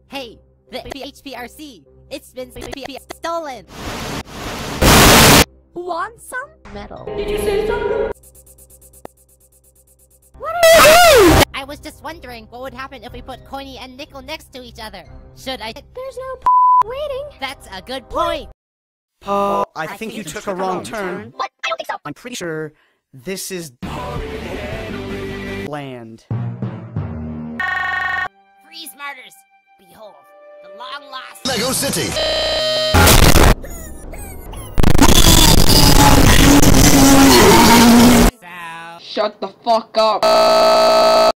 Hey, the HPRC! It's been stolen! Want some? Metal. Did you say something? What are you doing? I was just wondering what would happen if we put Coiny and Nickel next to each other. Should I? There's no waiting. That's a good point! Paul, I think you took a wrong turn. What? I don't think so. I'm pretty sure this is land. Freeze martyrs! Behold, the long lost Legocity. Shut the fuck up.